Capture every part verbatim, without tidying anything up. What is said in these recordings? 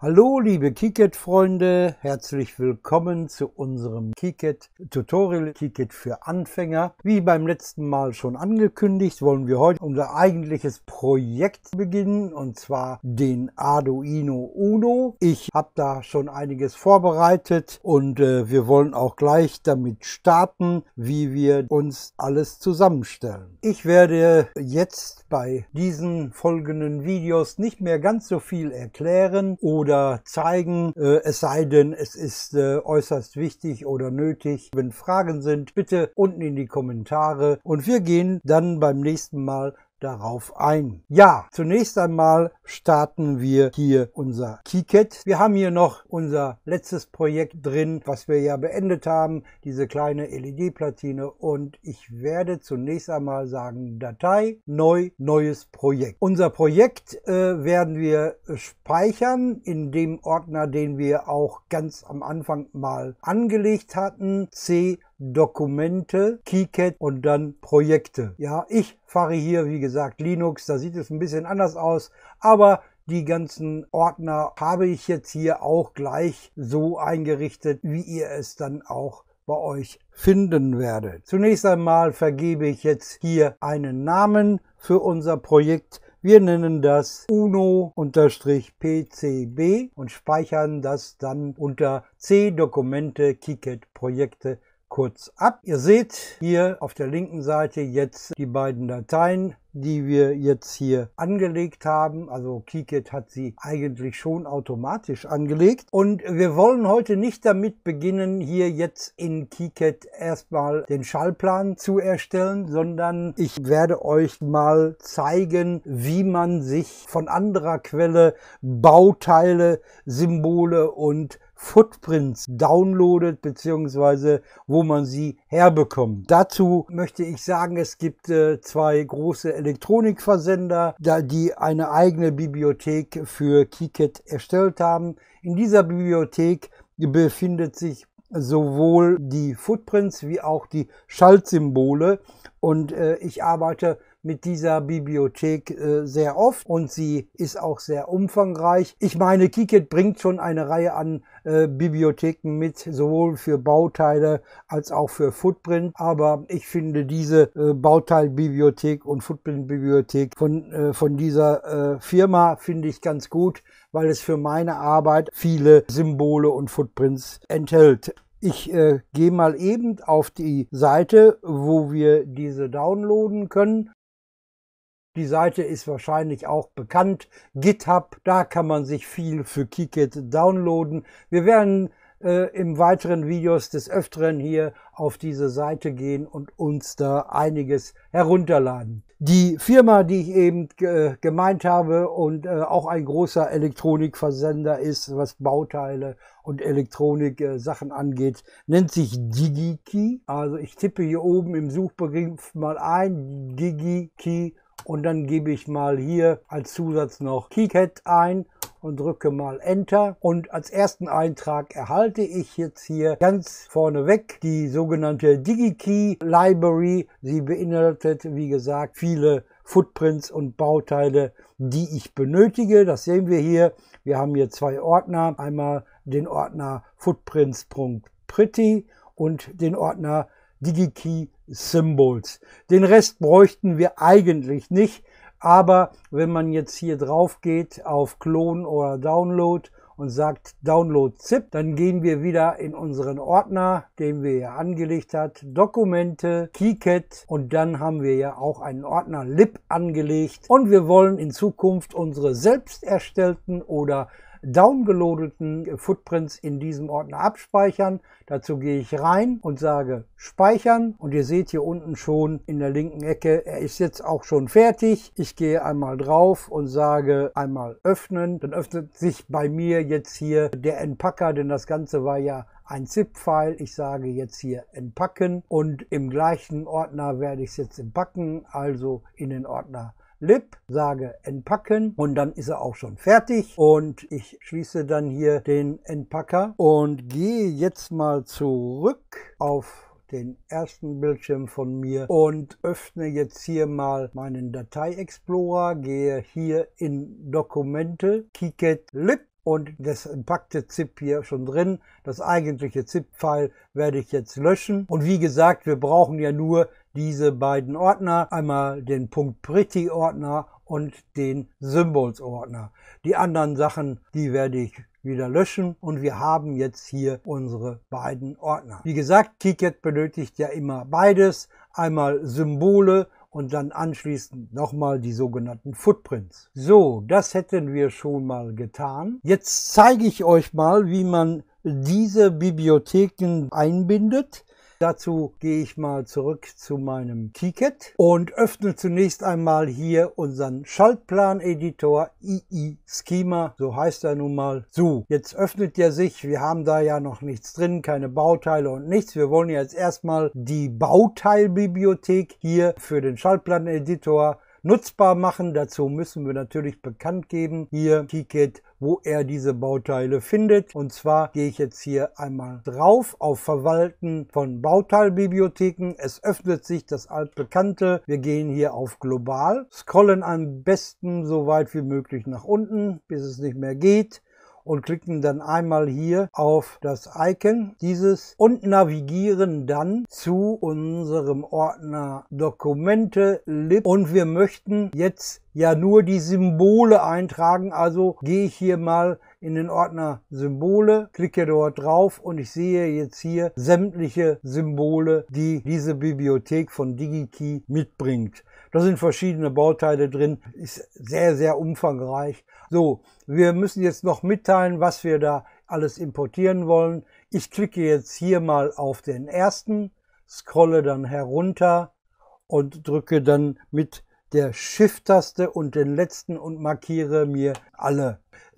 Hallo liebe KiCad-Freunde, herzlich willkommen zu unserem KiCad-Tutorial, KiCad für Anfänger. Wie beim letzten Mal schon angekündigt, wollen wir heute unser eigentliches Projekt beginnen, und zwar den Arduino Uno. Ich habe da schon einiges vorbereitet und äh, wir wollen auch gleich damit starten, wie wir uns alles zusammenstellen. Ich werde jetzt bei diesen folgenden Videos nicht mehr ganz so viel erklären oder zeigen, äh, es sei denn, es ist äh, äußerst wichtig oder nötig. Wenn Fragen sind, bitte unten in die Kommentare und wir gehen dann beim nächsten Mal darauf ein. Ja, zunächst einmal starten wir hier unser KiCad. Wir haben hier noch unser letztes Projekt drin, was wir ja beendet haben, diese kleine L E D-Platine, und ich werde zunächst einmal sagen, Datei, neu, neues Projekt. Unser Projekt äh, werden wir speichern in dem Ordner, den wir auch ganz am Anfang mal angelegt hatten, C Dokumente, KiCad und dann Projekte. Ja, ich fahre hier, wie gesagt, Linux, da sieht es ein bisschen anders aus, aber die ganzen Ordner habe ich jetzt hier auch gleich so eingerichtet, wie ihr es dann auch bei euch finden werdet. Zunächst einmal vergebe ich jetzt hier einen Namen für unser Projekt. Wir nennen das Uno-P C B und speichern das dann unter C Dokumente, KiCad Projekte kurz ab. Ihr seht hier auf der linken Seite jetzt die beiden Dateien, die wir jetzt hier angelegt haben. Also KiCad hat sie eigentlich schon automatisch angelegt. Und wir wollen heute nicht damit beginnen, hier jetzt in KiCad erstmal den Schaltplan zu erstellen, sondern ich werde euch mal zeigen, wie man sich von anderer Quelle Bauteile, Symbole und Footprints downloadet, beziehungsweise wo man sie herbekommt. Dazu möchte ich sagen, es gibt äh, zwei große Elektronikversender, da die eine eigene Bibliothek für KiCad erstellt haben. In dieser Bibliothek befindet sich sowohl die Footprints wie auch die Schaltsymbole, und äh, ich arbeite mit dieser Bibliothek äh, sehr oft und sie ist auch sehr umfangreich. Ich meine, KiCad bringt schon eine Reihe an äh, Bibliotheken mit, sowohl für Bauteile als auch für Footprint, aber ich finde diese äh, Bauteilbibliothek und Footprint-Bibliothek von, äh, von dieser äh, Firma finde ich ganz gut, weil es für meine Arbeit viele Symbole und Footprints enthält. Ich äh, gehe mal eben auf die Seite, wo wir diese downloaden können. Die Seite ist wahrscheinlich auch bekannt, GitHub, da kann man sich viel für KiCad downloaden. Wir werden äh, im weiteren Videos des Öfteren hier auf diese Seite gehen und uns da einiges herunterladen. Die Firma, die ich eben äh, gemeint habe und äh, auch ein großer Elektronikversender ist, was Bauteile und Elektronik-Sachen äh, angeht, nennt sich DigiKey. Also ich tippe hier oben im Suchbegriff mal ein, DigiKey, und dann gebe ich mal hier als Zusatz noch KiCad ein und drücke mal Enter. Und als ersten Eintrag erhalte ich jetzt hier ganz vorneweg die sogenannte DigiKey Library. Sie beinhaltet, wie gesagt, viele Footprints und Bauteile, die ich benötige. Das sehen wir hier. Wir haben hier zwei Ordner. Einmal den Ordner Footprints.pretty und den Ordner DigiKey Symbols. Den Rest bräuchten wir eigentlich nicht, aber wenn man jetzt hier drauf geht auf Klon oder Download und sagt Download ZIP, dann gehen wir wieder in unseren Ordner, den wir ja angelegt hat, Dokumente, KiCad, und dann haben wir ja auch einen Ordner Lib angelegt und wir wollen in Zukunft unsere selbst erstellten oder downgeloadeten Footprints in diesem Ordner abspeichern. Dazu gehe ich rein und sage Speichern, und ihr seht hier unten schon in der linken Ecke, er ist jetzt auch schon fertig. Ich gehe einmal drauf und sage einmal öffnen. Dann öffnet sich bei mir jetzt hier der Entpacker, denn das Ganze war ja ein ZIP-File. Ich sage jetzt hier entpacken und im gleichen Ordner werde ich es jetzt entpacken, also in den Ordner Lib, sage entpacken und dann ist er auch schon fertig, und ich schließe dann hier den Entpacker und gehe jetzt mal zurück auf den ersten Bildschirm von mir und öffne jetzt hier mal meinen Datei-Explorer, gehe hier in Dokumente, KiCad Lib und das packte ZIP hier schon drin. Das eigentliche ZIP-File werde ich jetzt löschen. Und wie gesagt, wir brauchen ja nur diese beiden Ordner. Einmal den .pretty-Ordner und den Symbols-Ordner. Die anderen Sachen, die werde ich wieder löschen. Und wir haben jetzt hier unsere beiden Ordner. Wie gesagt, KiCad benötigt ja immer beides. Einmal Symbole und dann anschließend nochmal die sogenannten Footprints. So, das hätten wir schon mal getan. Jetzt zeige ich euch mal, wie man diese Bibliotheken einbindet. Dazu gehe ich mal zurück zu meinem KiCad und öffne zunächst einmal hier unseren Schaltplan-Editor I I Schema, so heißt er nun mal. So, jetzt öffnet er sich. Wir haben da ja noch nichts drin, keine Bauteile und nichts. Wir wollen jetzt erstmal die Bauteilbibliothek hier für den Schaltplan-Editor nutzbar machen. Dazu müssen wir natürlich bekannt geben, hier KiCad, wo er diese Bauteile findet. Und zwar gehe ich jetzt hier einmal drauf auf Verwalten von Bauteilbibliotheken. Es öffnet sich das altbekannte. Wir gehen hier auf Global, scrollen am besten so weit wie möglich nach unten, bis es nicht mehr geht. Und klicken dann einmal hier auf das Icon dieses und navigieren dann zu unserem Ordner Dokumente, Lib. Und wir möchten jetzt ja nur die Symbole eintragen. Also gehe ich hier mal in den Ordner Symbole, klicke dort drauf und ich sehe jetzt hier sämtliche Symbole, die diese Bibliothek von DigiKey mitbringt. Da sind verschiedene Bauteile drin, ist sehr, sehr umfangreich. So, wir müssen jetzt noch mitteilen, was wir da alles importieren wollen. Ich klicke jetzt hier mal auf den ersten, scrolle dann herunter und drücke dann mit der Shift-Taste und den letzten und markiere mir alle.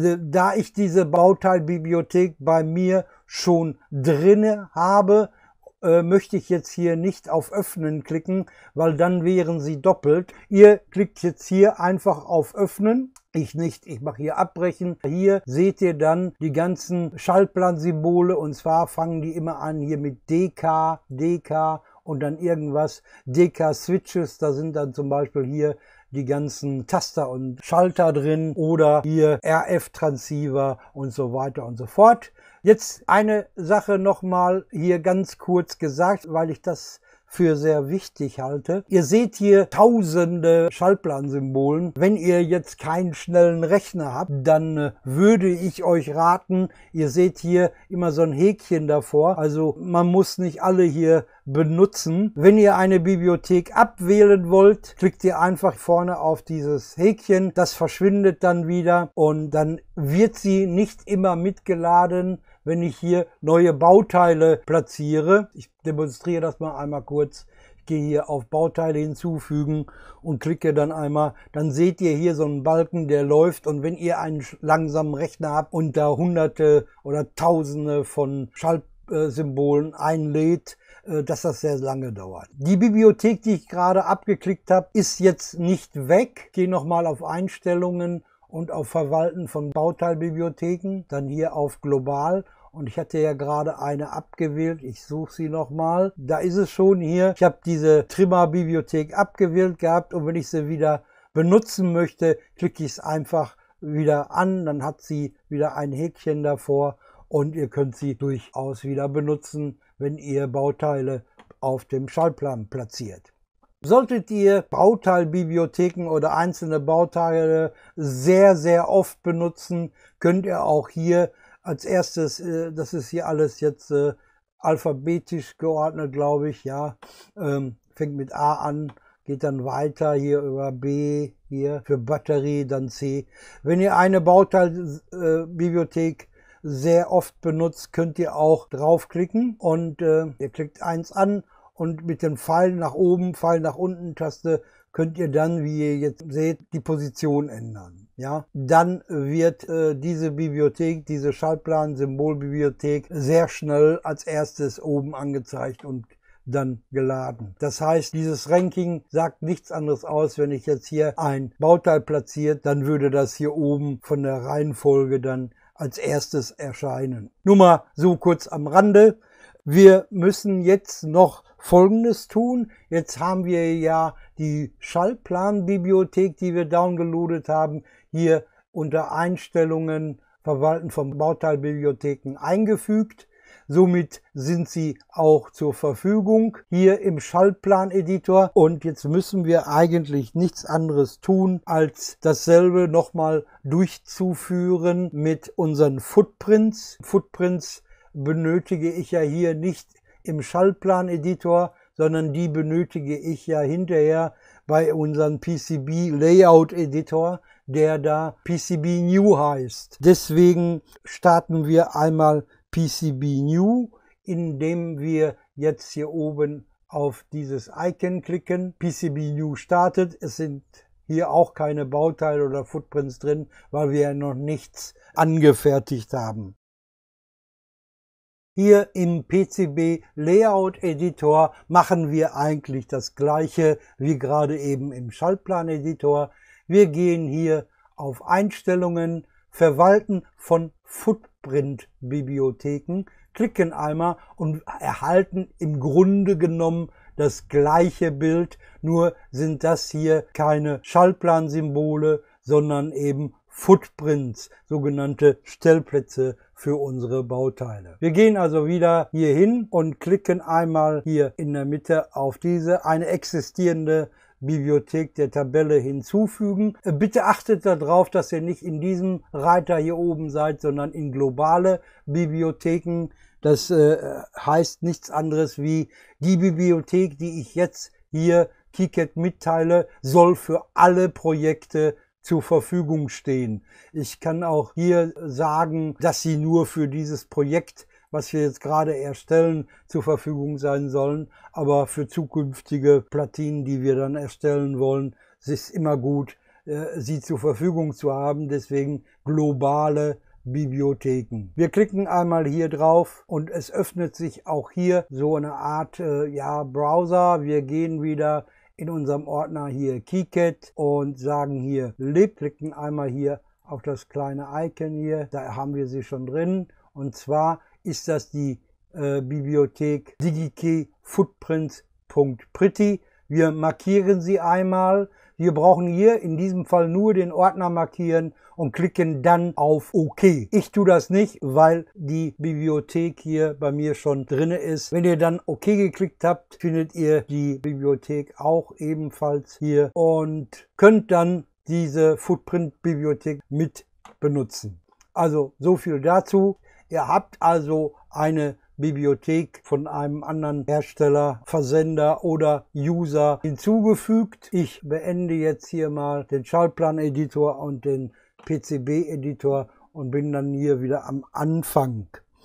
Da ich diese Bauteilbibliothek bei mir schon drinne habe, äh, möchte ich jetzt hier nicht auf Öffnen klicken, weil dann wären sie doppelt. Ihr klickt jetzt hier einfach auf Öffnen. Ich nicht, ich mache hier Abbrechen. Hier seht ihr dann die ganzen Schaltplan-Symbole und zwar fangen die immer an hier mit D K, D K und dann irgendwas. D K-Switches, da sind dann zum Beispiel hier die ganzen Taster und Schalter drin oder hier R F-Transceiver und so weiter und so fort. Jetzt eine Sache nochmal hier ganz kurz gesagt, weil ich das für sehr wichtig halte. Ihr seht hier tausende Schaltplansymbolen. Wenn ihr jetzt keinen schnellen Rechner habt, dann äh, würde ich euch raten, ihr seht hier immer so ein Häkchen davor. Also man muss nicht alle hier benutzen. Wenn ihr eine Bibliothek abwählen wollt, klickt ihr einfach vorne auf dieses Häkchen. Das verschwindet dann wieder und dann wird sie nicht immer mitgeladen, wenn ich hier neue Bauteile platziere. Ich demonstriere das mal einmal kurz. Ich gehe hier auf Bauteile hinzufügen und klicke dann einmal. Dann seht ihr hier so einen Balken, der läuft. Und wenn ihr einen langsamen Rechner habt und da hunderte oder tausende von Schaltsymbolen einlädt, dass das sehr lange dauert. Die Bibliothek, die ich gerade abgeklickt habe, ist jetzt nicht weg. Ich gehe nochmal auf Einstellungen und auf Verwalten von Bauteilbibliotheken, dann hier auf Global. Und ich hatte ja gerade eine abgewählt. Ich suche sie nochmal. Da ist es schon hier. Ich habe diese Trimmer-Bibliothek abgewählt gehabt und wenn ich sie wieder benutzen möchte, klicke ich es einfach wieder an. Dann hat sie wieder ein Häkchen davor und ihr könnt sie durchaus wieder benutzen, wenn ihr Bauteile auf dem Schaltplan platziert. Solltet ihr Bauteilbibliotheken oder einzelne Bauteile sehr, sehr oft benutzen, könnt ihr auch hier als erstes, äh, das ist hier alles jetzt äh, alphabetisch geordnet, glaube ich, ja, ähm, fängt mit A an, geht dann weiter hier über B, hier für Batterie, dann C. Wenn ihr eine Bauteilbibliothek äh, sehr oft benutzt, könnt ihr auch draufklicken und äh, ihr klickt eins an und mit dem Pfeil nach oben, Pfeil nach unten Taste könnt ihr dann, wie ihr jetzt seht, die Position ändern. Ja, dann wird äh, diese Bibliothek, diese Schaltplan-Symbolbibliothek sehr schnell als erstes oben angezeigt und dann geladen. Das heißt, dieses Ranking sagt nichts anderes aus. Wenn ich jetzt hier ein Bauteil platziert, dann würde das hier oben von der Reihenfolge dann als erstes erscheinen. Nur mal so kurz am Rande. Wir müssen jetzt noch Folgendes tun. Jetzt haben wir ja die Schaltplan-Bibliothek, die wir downgeloadet haben, hier unter Einstellungen, Verwalten von Bauteilbibliotheken eingefügt. Somit sind sie auch zur Verfügung hier im Schaltplan-Editor. Und jetzt müssen wir eigentlich nichts anderes tun, als dasselbe nochmal durchzuführen mit unseren Footprints. Footprints benötige ich ja hier nicht im Schaltplan-Editor, sondern die benötige ich ja hinterher bei unserem P C B-Layout-Editor, der da P C B New heißt. Deswegen starten wir einmal P C B New, indem wir jetzt hier oben auf dieses Icon klicken. P C B New startet. Es sind hier auch keine Bauteile oder Footprints drin, weil wir ja noch nichts angefertigt haben. Hier im P C B Layout Editor machen wir eigentlich das gleiche wie gerade eben im Schaltplan Editor. Wir gehen hier auf Einstellungen, Verwalten von Footprint-Bibliotheken, klicken einmal und erhalten im Grunde genommen das gleiche Bild, nur sind das hier keine Schaltplansymbole, sondern eben Footprints, sogenannte Stellplätze für unsere Bauteile. Wir gehen also wieder hier hin und klicken einmal hier in der Mitte auf diese, eine existierende Bibliothek der Tabelle hinzufügen. Bitte achtet darauf, dass ihr nicht in diesem Reiter hier oben seid, sondern in globale Bibliotheken. Das äh, heißt nichts anderes wie die Bibliothek, die ich jetzt hier KiCad mitteile, soll für alle Projekte zur Verfügung stehen. Ich kann auch hier sagen, dass sie nur für dieses Projekt, was wir jetzt gerade erstellen, zur Verfügung sein sollen. Aber für zukünftige Platinen, die wir dann erstellen wollen, es ist immer gut, sie zur Verfügung zu haben. Deswegen globale Bibliotheken. Wir klicken einmal hier drauf und es öffnet sich auch hier so eine Art äh, ja, Browser. Wir gehen wieder in unserem Ordner hier KiCad und sagen hier Lib, klicken einmal hier auf das kleine Icon hier, da haben wir sie schon drin, und zwar ist das die äh, Bibliothek DigiKey Footprints.pretty. Wir markieren sie einmal. Wir brauchen hier in diesem Fall nur den Ordner markieren und klicken dann auf OK. Ich tue das nicht, weil die Bibliothek hier bei mir schon drin ist. Wenn ihr dann OK geklickt habt, findet ihr die Bibliothek auch ebenfalls hier und könnt dann diese Footprint-Bibliothek mit benutzen. Also so viel dazu. Ihr habt also eine Bibliothek von einem anderen Hersteller, Versender oder User hinzugefügt. Ich beende jetzt hier mal den Schaltplan-Editor und den P C B-Editor und bin dann hier wieder am Anfang.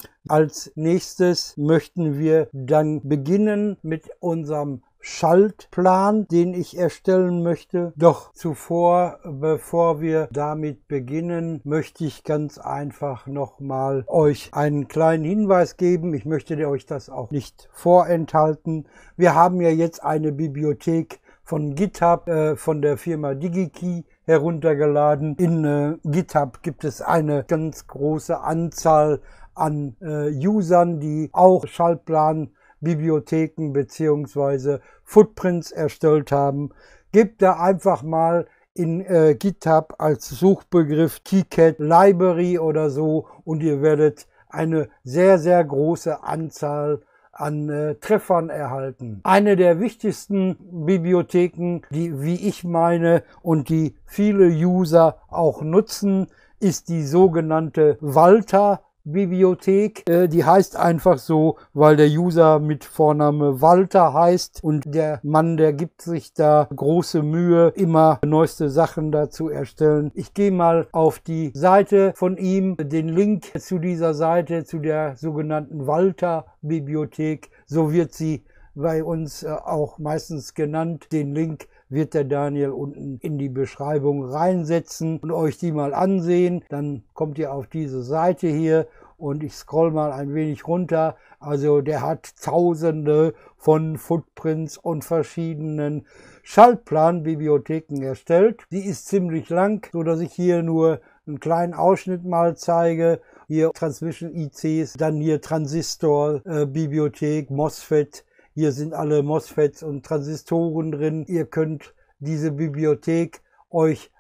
Als nächstes möchten wir dann beginnen mit unserem Schaltplan, den ich erstellen möchte. Doch zuvor, bevor wir damit beginnen, möchte ich ganz einfach nochmal euch einen kleinen Hinweis geben. Ich möchte euch das auch nicht vorenthalten. Wir haben ja jetzt eine Bibliothek von GitHub, äh, von der Firma DigiKey heruntergeladen. In äh, GitHub gibt es eine ganz große Anzahl an äh, Usern, die auch Schaltplan Bibliotheken beziehungsweise Footprints erstellt haben. Gebt da einfach mal in äh, GitHub als Suchbegriff KiCad Library oder so und ihr werdet eine sehr, sehr große Anzahl an äh, Treffern erhalten. Eine der wichtigsten Bibliotheken, die, wie ich meine, und die viele User auch nutzen, ist die sogenannte Walter Bibliothek. Äh, die heißt einfach so, weil der User mit Vorname Walter heißt und der Mann, der gibt sich da große Mühe, immer neueste Sachen dazu erstellen. Ich gehe mal auf die Seite von ihm, den Link zu dieser Seite, zu der sogenannten Walter Bibliothek, so wird sie bei uns äh, auch meistens genannt. Den Link wird der Daniel unten in die Beschreibung reinsetzen und euch die mal ansehen. Dann kommt ihr auf diese Seite hier und ich scroll mal ein wenig runter. Also der hat tausende von Footprints und verschiedenen Schaltplan-Bibliotheken erstellt. Die ist ziemlich lang, so dass ich hier nur einen kleinen Ausschnitt mal zeige. Hier Transmission I Cs, dann hier Transistor-Bibliothek, äh, MOSFET. Hier sind alle MOSFETs und Transistoren drin. Ihr könnt diese Bibliothek euch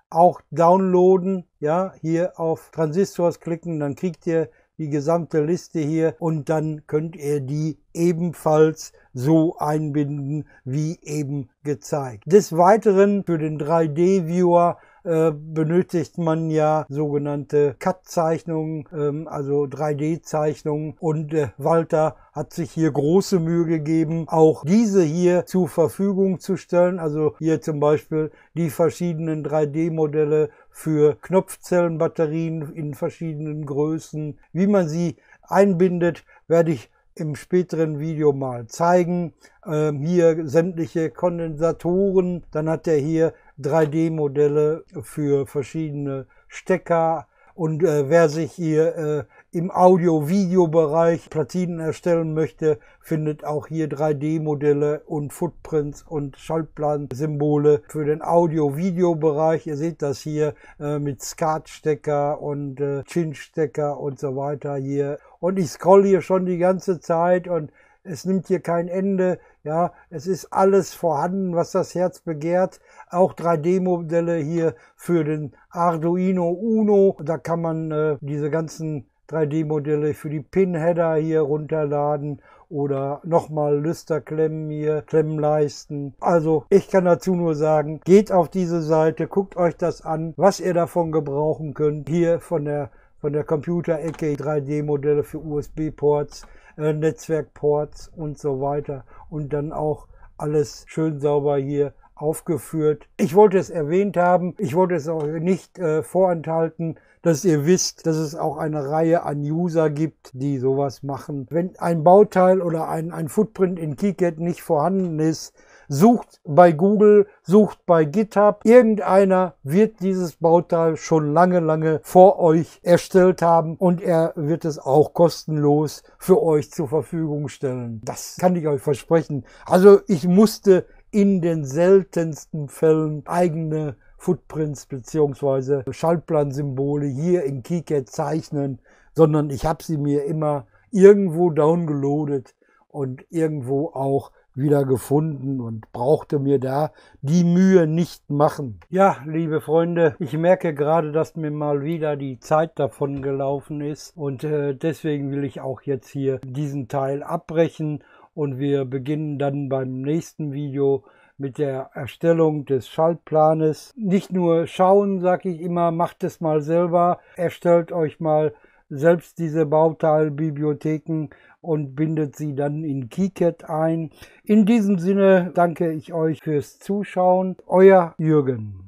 auch downloaden. Ja, hier auf Transistors klicken, dann kriegt ihr die gesamte Liste hier und dann könnt ihr die ebenfalls so einbinden, wie eben gezeigt. Des Weiteren für den drei D Viewer äh, benötigt man ja sogenannte C A D-Zeichnungen, ähm, also drei D Zeichnungen, und äh, Walter hat sich hier große Mühe gegeben, auch diese hier zur Verfügung zu stellen. Also hier zum Beispiel die verschiedenen drei D Modelle für Knopfzellenbatterien in verschiedenen Größen. Wie man sie einbindet, werde ich im späteren Video mal zeigen. Ähm, hier sämtliche Kondensatoren. Dann hat er hier drei D Modelle für verschiedene Stecker. Und äh, wer sich hier äh, im Audio-Video-Bereich Platinen erstellen möchte, findet auch hier drei D Modelle und Footprints und Schaltplansymbole für den Audio-Video-Bereich. Ihr seht das hier äh, mit SCART-Stecker und äh, Chin-Stecker und so weiter hier. Und ich scroll hier schon die ganze Zeit und es nimmt hier kein Ende. Ja, es ist alles vorhanden, was das Herz begehrt. Auch drei D Modelle hier für den Arduino Uno. Da kann man äh, diese ganzen drei D Modelle für die Pin-Header hier runterladen oder nochmal Lüsterklemmen hier, Klemmleisten. Also ich kann dazu nur sagen, geht auf diese Seite, guckt euch das an, was ihr davon gebrauchen könnt. Hier von der, von der Computerecke drei D Modelle für U S B-Ports, äh, Netzwerkports und so weiter. Und dann auch alles schön sauber hier aufgeführt. Ich wollte es erwähnt haben, ich wollte es auch nicht äh, vorenthalten, dass ihr wisst, dass es auch eine Reihe an User gibt, die sowas machen. Wenn ein Bauteil oder ein, ein Footprint in KiCad nicht vorhanden ist, sucht bei Google, sucht bei GitHub. Irgendeiner wird dieses Bauteil schon lange, lange vor euch erstellt haben und er wird es auch kostenlos für euch zur Verfügung stellen. Das kann ich euch versprechen. Also ich musste in den seltensten Fällen eigene Footprints bzw. Schaltplansymbole hier in KiCad zeichnen, sondern ich habe sie mir immer irgendwo downgeloadet und irgendwo auch wieder gefunden und brauchte mir da die Mühe nicht machen. Ja, liebe Freunde, ich merke gerade, dass mir mal wieder die Zeit davon gelaufen ist und äh, deswegen will ich auch jetzt hier diesen Teil abbrechen und wir beginnen dann beim nächsten Video mit der Erstellung des Schaltplanes. Nicht nur schauen, sage ich immer, macht es mal selber, erstellt euch mal selbst diese Bauteilbibliotheken und bindet sie dann in KiCad ein. In diesem Sinne danke ich euch fürs Zuschauen. Euer Jürgen.